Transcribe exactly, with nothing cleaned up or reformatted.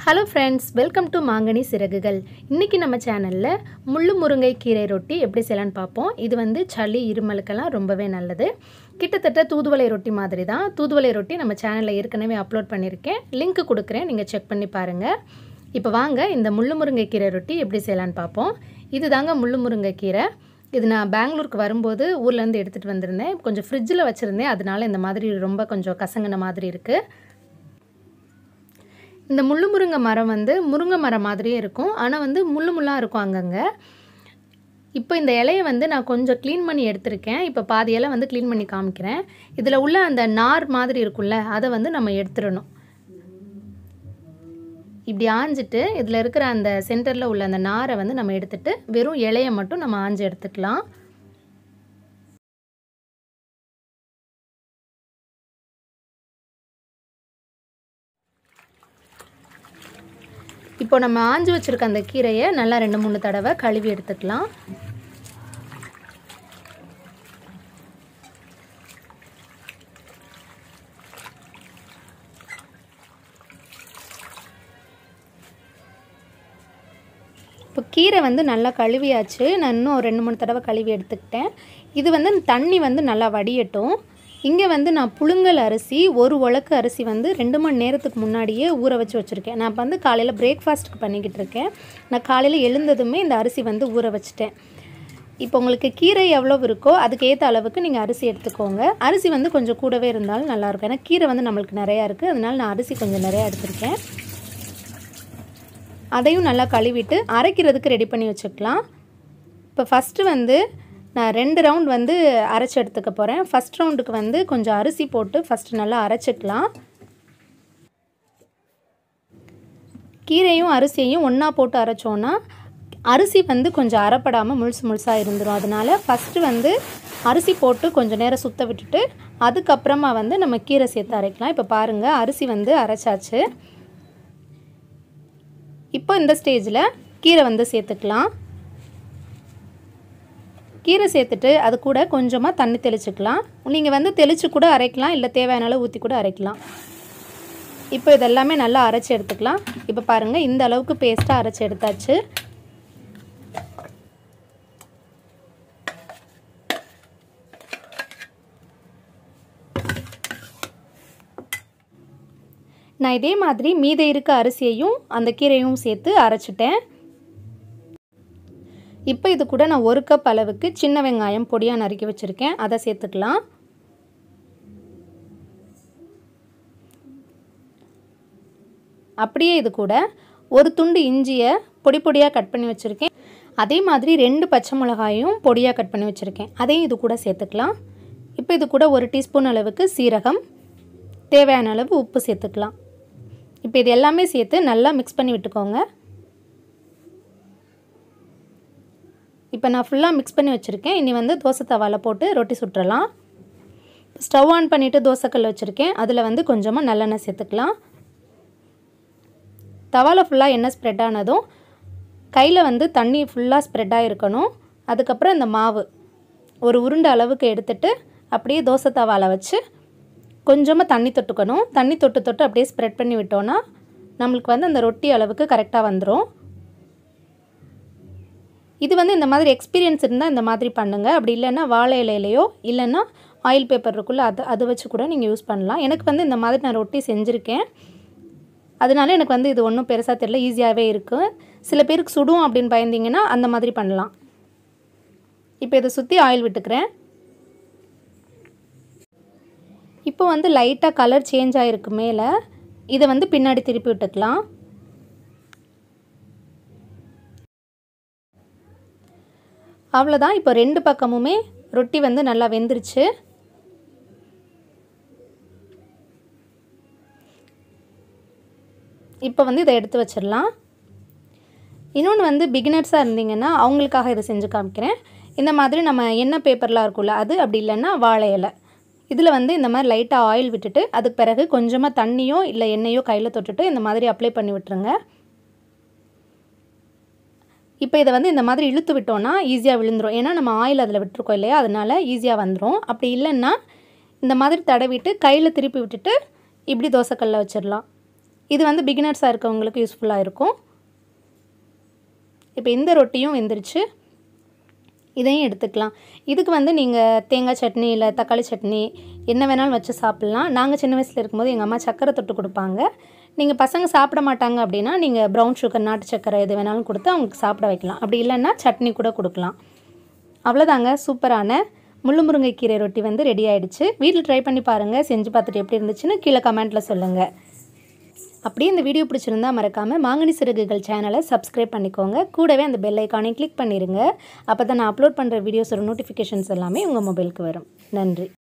Hello friends, welcome to Mangani Siragukal. இன்னைக்கு நம்ம சேனல்ல முள்ளு முருங்கை கீரை ரொட்டி எப்படி செய்யலாம்னு பாப்போம். இது வந்து சளி இருமலுக்கெல்லாம் ரொம்பவே நல்லது. கிட்டத்தட்ட தூதுவளை ரொட்டி மாதிரி தான். தூதுவளை ரொட்டி நம்ம சேனல்ல ஏற்கனவே அப்லோட் பண்ணிருக்கேன். லிங்க் கொடுக்கிறேன், நீங்க செக் பண்ணி பாருங்க. இப்போ வாங்க இந்த முள்ளு முருங்கை கீரை ரொட்டி எப்படி செய்யலாம்னு பாப்போம். இதுதாங்க முள்ளு முருங்கை கீரை. இது நான் பெங்களூருக்கு வரும்போது ஊர்ல இருந்து எடுத்துட்டு வந்திருந்தேன். கொஞ்சம் ஃப்ரிட்ஜ்ல வச்சிருந்தேன். அதனால இந்த மாதிரி ரொம்ப கொஞ்சம் கசங்கன மாதிரி இருக்கு. இந்த முள்ளு முருங்கை மரம் வந்து முருங்கை மரம் மாதிரியே இருக்கும். ஆனா வந்து முள்ளு முள்ளா இருக்கும் அங்கங்க. இப்போ இந்த இலையை வந்து நான் கொஞ்சம் க்ளீன் பண்ணி எடுத்துர்க்கேன். இப்போ பாதி இலை வந்து க்ளீன் பண்ணி காமிக்கிறேன். இதுல உள்ள அந்த நார் மாதிரி இருக்குல்ல, அதை வந்து நம்ம எடுத்துறணும். இப்படி ஆஞ்சிட்டு இதுல இருக்கிற அந்த சென்டர்ல உள்ள அந்த நாரை வந்து நம்ம எடுத்துட்டு வெறும் இலையை மட்டும் நம்ம ஆஞ்சி எடுத்துக்கலாம். இப்போ நம்ம ஆஞ்சி வச்சிருக்க அந்த கீரையை நல்லா ரெண்டு மூணு தடவை கழுவி எடுத்துக்கலாம். இப்போ கீரை வந்து நல்லா கழுவியாச்சு. நான் இன்னும் ரெண்டு மூணு தடவை கழுவி எடுத்துக்கிட்டேன். இது வந்து தண்ணி வந்து நல்லா வடியட்டும். இங்கே வந்து நான் புழுங்கல் அரிசி ஒரு உலக்கு அரிசி வந்து ரெண்டு மணி நேரத்துக்கு முன்னாடியே ஊற வச்சு வச்சுருக்கேன். நான் இப்போ வந்து காலையில் பிரேக்ஃபாஸ்ட்டுக்கு பண்ணிக்கிட்டு இருக்கேன். நான் காலையில் எழுந்ததுமே இந்த அரிசி வந்து ஊற வச்சுட்டேன். இப்போ உங்களுக்கு கீரை எவ்வளோ இருக்கோ அதுக்கு ஏற்ற அளவுக்கு நீங்கள் அரிசி எடுத்துக்கோங்க. அரிசி வந்து கொஞ்சம் கூடவே இருந்தாலும் நல்லாயிருக்கும். ஏன்னா கீரை வந்து நம்மளுக்கு நிறையா இருக்குது. அதனால நான் அரிசி கொஞ்சம் நிறையா எடுத்துருக்கேன். அதையும் நல்லா கழுவிட்டு அரைக்கிறதுக்கு ரெடி பண்ணி வச்சுக்கலாம். இப்போ ஃபஸ்ட்டு வந்து நான் ரெண்டு ரவுண்ட் வந்து அரைச்சி எடுத்துக்க போகிறேன். ஃபஸ்ட் ரவுண்டுக்கு வந்து கொஞ்சம் அரிசி போட்டு ஃபஸ்ட்டு நல்லா அரைச்சிக்கலாம். கீரையும் அரிசியையும் ஒன்றா போட்டு அரைச்சோன்னா அரிசி வந்து கொஞ்சம் அரைப்படாமல் முழுசு முழுசாக இருந்துடும். அதனால் ஃபஸ்ட்டு வந்து அரிசி போட்டு கொஞ்சம் நேரம் சுற்ற விட்டுட்டு அதுக்கப்புறமா வந்து நம்ம கீரை சேர்த்து அரைக்கலாம். இப்போ பாருங்கள், அரிசி வந்து அரைச்சாச்சு. இப்போ இந்த ஸ்டேஜில் கீரை வந்து சேர்த்துக்கலாம். கீரை சேர்த்துட்டு அது கூட கொஞ்சமாக தண்ணி தெளிச்சுக்கலாம். நீங்கள் வந்து தெளித்து கூட அரைக்கலாம், இல்லை தேவையான அளவு ஊற்றி கூட அரைக்கலாம். இப்போ இதெல்லாமே நல்லா அரைச்சி எடுத்துக்கலாம். இப்போ பாருங்கள், இந்த அளவுக்கு பேஸ்ட்டாக அரைச்சி எடுத்தாச்சு. நான் இதே மாதிரி மீதி இருக்க அரிசியையும் அந்த கீரையும் சேர்த்து அரைச்சிட்டேன். இப்போ இது கூட நான் ஒரு கப் அளவுக்கு சின்ன வெங்காயம் பொடியாக நறுக்கி வச்சுருக்கேன். அதை சேர்த்துக்கலாம். அப்படியே இது கூட ஒரு துண்டு இஞ்சியை பொடி பொடியாக கட் பண்ணி வச்சுருக்கேன். அதே மாதிரி ரெண்டு பச்சை மிளகாயும் பொடியாக கட் பண்ணி வச்சுருக்கேன். அதையும் இது கூட சேர்த்துக்கலாம். இப்போ இது கூட ஒரு டீஸ்பூன் அளவுக்கு சீரகம், தேவையான அளவு உப்பு சேர்த்துக்கலாம். இப்போ இது எல்லாமே சேர்த்து நல்லா மிக்ஸ் பண்ணி விட்டுக்கோங்க. இப்போ நான் ஃபுல்லாக மிக்ஸ் பண்ணி வச்சுருக்கேன். இனி வந்து தோசை தவாவில் போட்டு ரொட்டி சுட்டுறலாம். ஸ்டவ் ஆன் பண்ணிவிட்டு தோசைக்கல் வச்சுருக்கேன். அதில் வந்து கொஞ்சமாக நல்லெண்ணெய் சேர்த்துக்கலாம். தவாவில் ஃபுல்லாக எண்ணெய் ஸ்ப்ரெட் ஆனதும் கையில் வந்து தண்ணி ஃபுல்லாக ஸ்ப்ரெட்டாக இருக்கணும். அதுக்கப்புறம் இந்த மாவு ஒரு உருண்டை அளவுக்கு எடுத்துகிட்டு அப்படியே தோசை தவாவில் வச்சு கொஞ்சமாக தண்ணி தொட்டுக்கணும். தண்ணி தொட்டு தொட்டு அப்படியே ஸ்ப்ரெட் பண்ணி விட்டோன்னா நம்மளுக்கு வந்து அந்த ரொட்டி அளவுக்கு கரெக்டாக வந்துடும். இது வந்து இந்த மாதிரி எக்ஸ்பீரியன்ஸ் இருந்தால் இந்த மாதிரி பண்ணுங்கள். அப்படி இல்லைன்னா வாழை இலையிலையோ இல்லைன்னா ஆயில் பேப்பர் இருக்குல்ல, அது அது வச்சு கூட நீங்கள் யூஸ் பண்ணலாம். எனக்கு வந்து இந்த மாதிரி நான் ரொட்டி செஞ்சுருக்கேன். அதனால எனக்கு வந்து இது ஒன்றும் பெருசாக தெரியல, ஈஸியாகவே இருக்குது. சில பேருக்கு சுடும் அப்படின்னு பயந்தீங்கன்னா அந்த மாதிரி பண்ணலாம். இப்போ இதை சுற்றி ஆயில் விட்டுக்கிறேன். இப்போ வந்து லைட்டாக கலர் சேஞ்ச் ஆகிருக்கு மேலே. இதை வந்து பின்னாடி திருப்பி விட்டுக்கலாம். அவ்வளோதான். இப்போ ரெண்டு பக்கமுமே ரொட்டி வந்து நல்லா வெந்துருச்சு. இப்போ வந்து இதை எடுத்து வச்சிடலாம். இன்னொன்று வந்து பிகினர்ஸாக இருந்தீங்கன்னா அவங்களுக்காக இதை செஞ்சு காமிக்கிறேன். இந்த மாதிரி நம்ம எண்ணெய் பேப்பர்லாம் இருக்குல்ல, அது அப்படி இல்லைன்னா வாழை இலை, இதில் வந்து இந்த மாதிரி லைட்டாக ஆயில் விட்டுட்டு அதுக்கு பிறகு கொஞ்சமாக தண்ணியோ இல்லை எண்ணெயோ கையில் தொட்டுட்டு இந்த மாதிரி அப்ளை பண்ணி விட்டுருங்க. இப்போ இதை வந்து இந்த மாதிரி இழுத்து விட்டோன்னா ஈஸியாக விழுந்துடும். ஏன்னா நம்ம ஆயில் அதில் விட்டுருக்கோம் இல்லையா, அதனால் ஈஸியாக வந்துடும். அப்படி இல்லைன்னா இந்த மாதிரி தடவிட்டு கையில் திருப்பி விட்டுட்டு இப்படி தோசைக்கல்ல வச்சிடலாம். இது வந்து பிகினர்ஸாக இருக்கவங்களுக்கு யூஸ்ஃபுல்லாக இருக்கும். இப்போ இந்த ரொட்டியும் வெந்துருச்சு. இதையும் எடுத்துக்கலாம். இதுக்கு வந்து நீங்கள் தேங்காய் சட்னி இல்லை தக்காளி சட்னி என்ன வேணாலும் வச்சு சாப்பிட்லாம். நாங்கள் சின்ன வயசில் இருக்கும்போது எங்கள் அம்மா சக்கரை தொட்டு கொடுப்பாங்க. நீங்கள் பசங்க சாப்பிட மாட்டாங்க அப்படின்னா நீங்கள் ப்ரௌன் சுகர் நாட்டு சக்கரை எது வேணாலும் கொடுத்து அவங்களுக்கு சாப்பிட வைக்கலாம். அப்படி இல்லைன்னா சட்னி கூட கொடுக்கலாம். அவ்வளோதாங்க, சூப்பரான முள்ளு முருங்கை கீரை ரொட்டி வந்து ரெடி ஆகிடுச்சு. வீட்டில் ட்ரை பண்ணி பாருங்கள். செஞ்சு பார்த்துட்டு எப்படி இருந்துச்சுன்னு கீழே கமெண்ட்டில் சொல்லுங்கள். அப்படியே இந்த வீடியோ பிடிச்சிருந்தா மறக்காமல் மாங்கனி சிறகுகள் சேனலை சப்ஸ்கிரைப் பண்ணிக்கோங்க. கூடவே அந்த பெல் ஐக்கானையும் கிளிக் பண்ணிடுங்க. அப்போ தான் நான் அப்லோட் பண்ணுற வீடியோஸோட நோட்டிஃபிகேஷன்ஸ் எல்லாமே உங்கள் மொபைலுக்கு வரும். நன்றி.